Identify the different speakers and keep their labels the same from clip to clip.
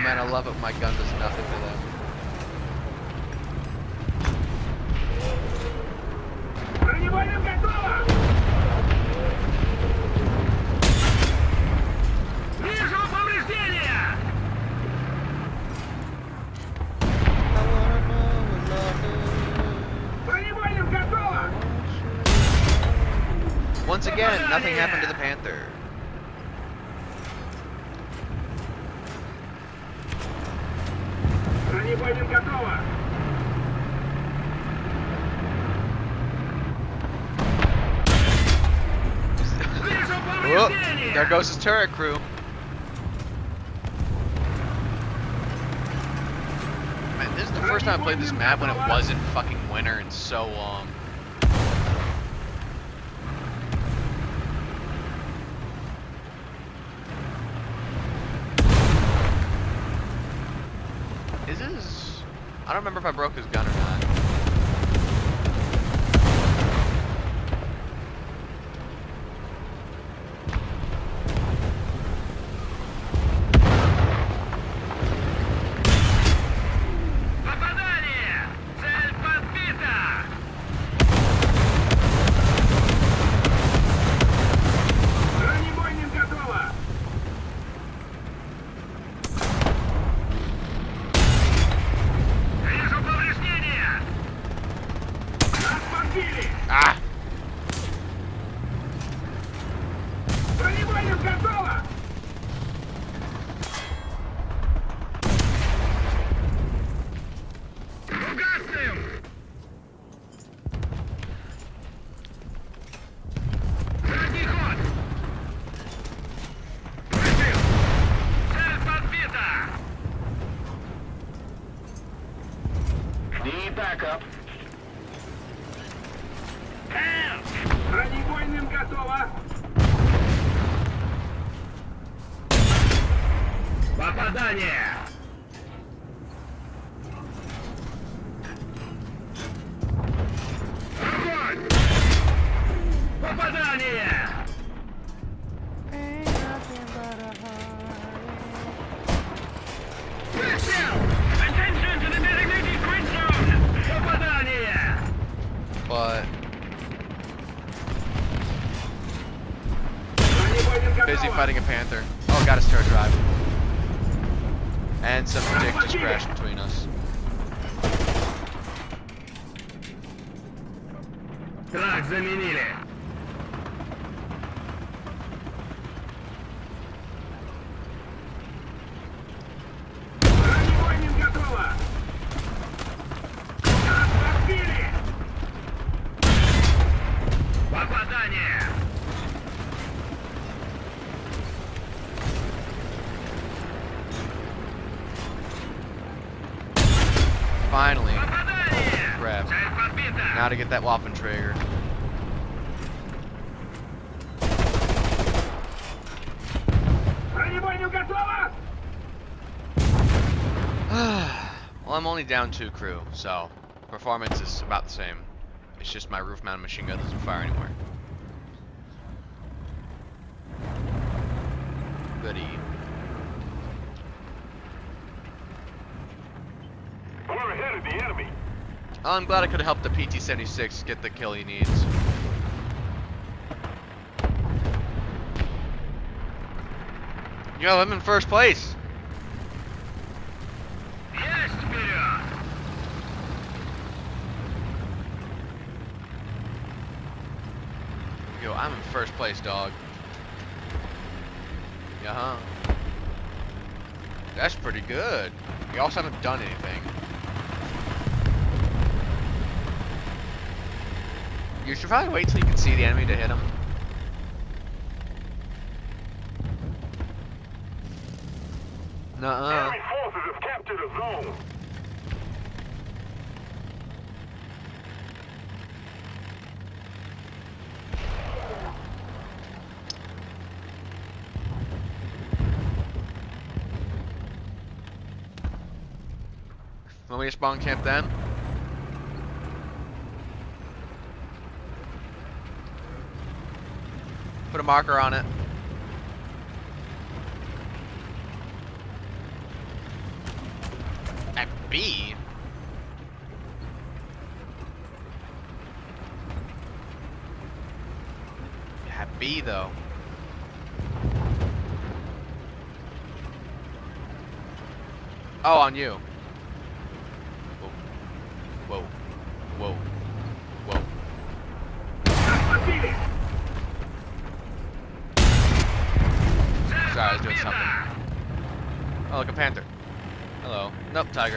Speaker 1: man, I love it when my gun does nothing to them. Once again, nothing happened to the Panther. Whoop, there goes his turret crew. Man, this is the first time I played this map when it wasn't fucking winter in so long. I don't remember if I broke his gun or not. Ah!
Speaker 2: Need backup.
Speaker 3: Бронебойным готово!
Speaker 2: Попадание! Огонь! Попадание! Прицел! Attention to the designated grid zone! Попадание!
Speaker 1: But busy fighting a Panther. Oh, got his turret drive. And some dick just crashed between us.
Speaker 2: Трак заменили.
Speaker 3: Бронебойным готово! Нас подбили!
Speaker 2: Попадание!
Speaker 1: Finally.
Speaker 2: Попадание!
Speaker 1: Crap.
Speaker 2: Цель подбита!
Speaker 1: Now to get that Waffenträger.
Speaker 3: Бронебойным готово!
Speaker 1: Well, I'm only down 2 crew, so performance is about the same. It's just my roof-mounted machine gun doesn't fire anywhere. Goody.
Speaker 2: We're ahead of the enemy.
Speaker 1: Oh, I'm glad I could have helped the PT-76 get the kill he needs. Yo, I'm in first place.
Speaker 2: Есть вперед!
Speaker 1: Yo, I'm in first place, dog. Yeah, huh? That's pretty good. We also haven't done anything. You should probably wait till you can see the enemy to hit him. Nuh-uh.
Speaker 2: Enemy forces have captured a zone.
Speaker 1: Want me to spawn camp then? Put a marker on it. B? Yeah, B though. Oh, on you. Whoa. Whoa. Whoa. Whoa.
Speaker 3: Захватили!
Speaker 1: Sorry, I was doing something. Oh, look, a panther. Hello. Nope, tiger.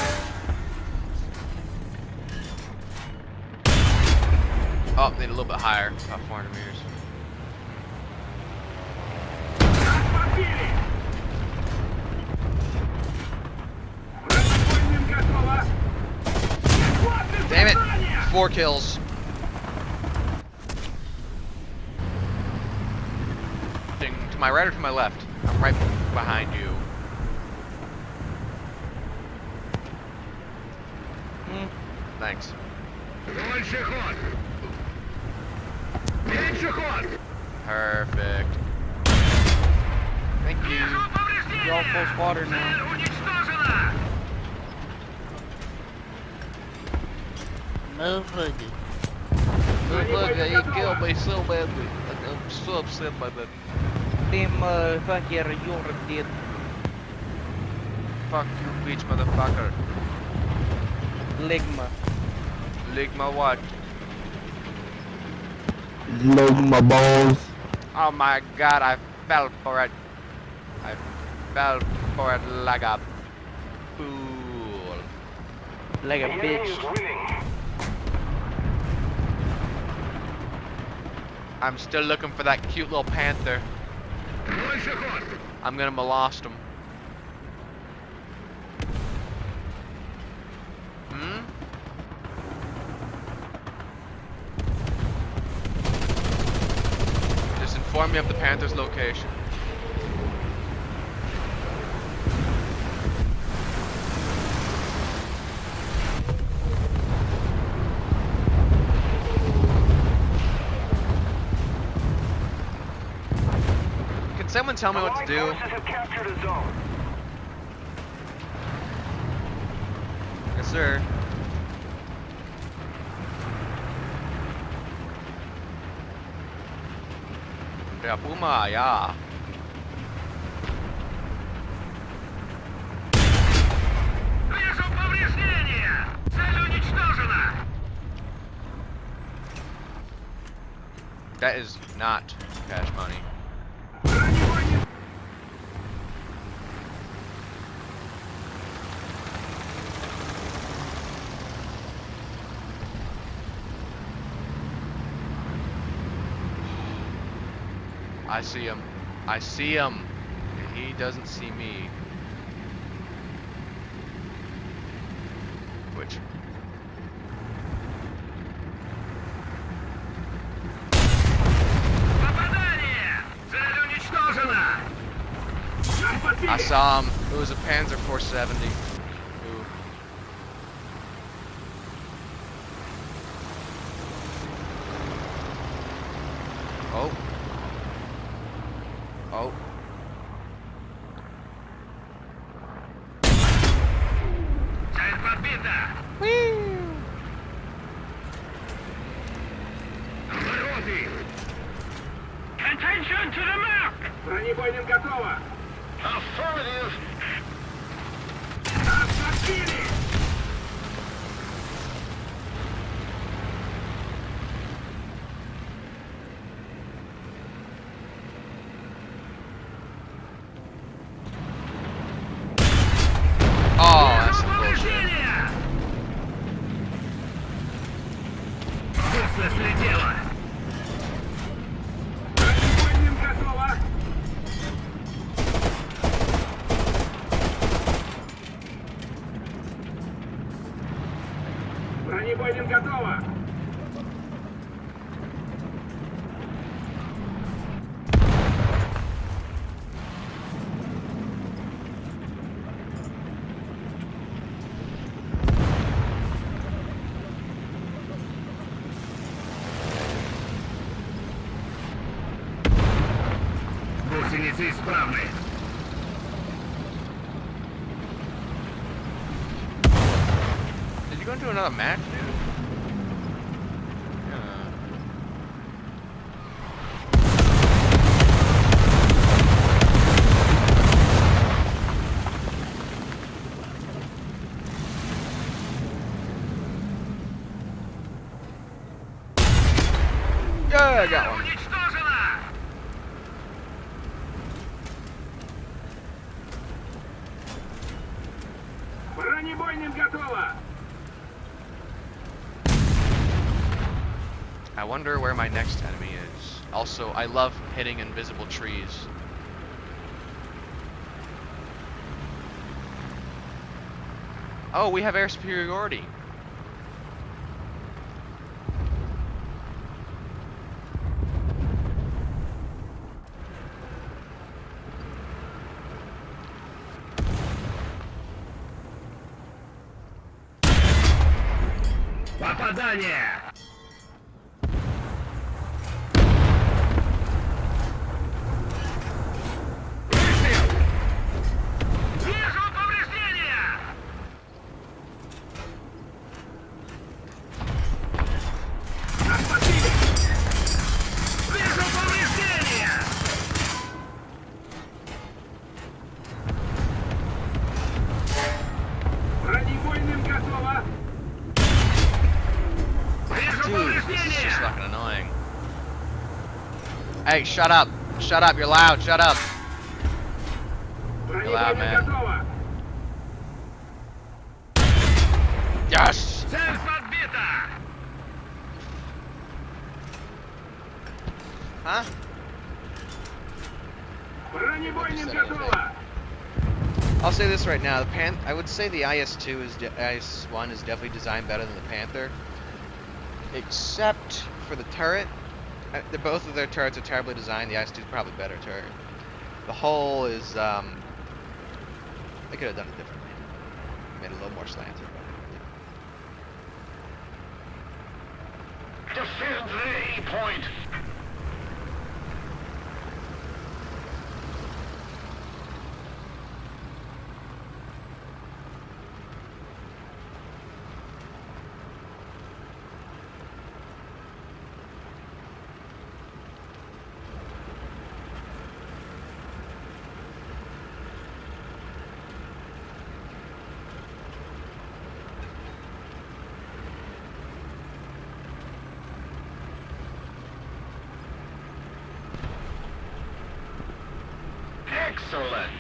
Speaker 1: Oh, need a little bit higher. About 400 meters.
Speaker 3: Захватили! Бронебойным готово! Захваты
Speaker 1: Damn it!
Speaker 3: задания!
Speaker 1: 4 kills. To my right or to my left? I'm right behind you. Thanks.
Speaker 2: Дольше ход! Меньше ход!
Speaker 1: Perfect. Thank you.
Speaker 2: Вижу повреждения!
Speaker 4: You're all close water now.
Speaker 2: Цель уничтожена!
Speaker 4: Motherfucker.
Speaker 1: Look, he killed me so badly. I'm so upset by that.
Speaker 4: Them motherfucker, you're dead.
Speaker 1: Fuck you, bitch, motherfucker.
Speaker 4: Ligma.
Speaker 1: Ligma what?
Speaker 5: Ligma balls.
Speaker 1: Oh my god, I fell for it. I fell for it like a fool.
Speaker 4: Like a bitch.
Speaker 1: I'm still looking for that cute little panther.
Speaker 2: Дольше ход!
Speaker 1: I'm gonna molest him. Hmm? Just inform me of the panther's location. Can someone tell me what to do?
Speaker 2: Have captured a zone.
Speaker 1: Yes, sir. Yeah, Puma, yeah.
Speaker 2: Вижу повреждения! Цель уничтожена!
Speaker 1: That is not cash money.
Speaker 3: Бронебойным
Speaker 1: I see him. I see him. He doesn't see me. Which?
Speaker 2: Попадание! Цель уничтожена!
Speaker 3: захватили!
Speaker 1: I saw him. It was a Panzer 470. Ooh. Oh. Oh.
Speaker 2: Цель подбита! Вороты! Attention to the mark!
Speaker 3: Бронебойным готово!
Speaker 2: Affirmative!
Speaker 3: Захватили!
Speaker 1: Oh, that's some bullshit.
Speaker 2: Повреждения! Быстро слетело!
Speaker 3: Бронебойным готово! Бронебойным готово!
Speaker 2: Гусеницы исправны!
Speaker 1: going to another match, dude? Yeah. Yeah, I got one.
Speaker 2: Уничтожена!
Speaker 3: Бронебойным готово!
Speaker 1: I wonder where my next enemy is. Also, I love hitting invisible trees. Oh, we have air superiority.
Speaker 2: Попадание! Выстрел! Вижу повреждения!
Speaker 3: Осмотрели!
Speaker 2: Вижу повреждения!
Speaker 3: Бронебойным готово!
Speaker 2: Вижу
Speaker 1: Dude, this is just
Speaker 2: повреждения!
Speaker 1: fucking annoying. Hey, shut up. Shut up, you're loud, shut up.
Speaker 3: Бронебойным
Speaker 1: man.
Speaker 3: готово!
Speaker 1: Yes!
Speaker 2: Цель подбита!
Speaker 1: Huh?
Speaker 3: Bронебойным
Speaker 1: Said
Speaker 3: готово!
Speaker 1: I'll say this right now. I would say the IS-2 IS-1 is definitely designed better than the Panther, except for the turret. Both of their turrets are terribly designed. The IS-2 is probably a better turret. The hull is they could have done it differently. Made it a little more slanted.
Speaker 2: Defend the A point! Excellent!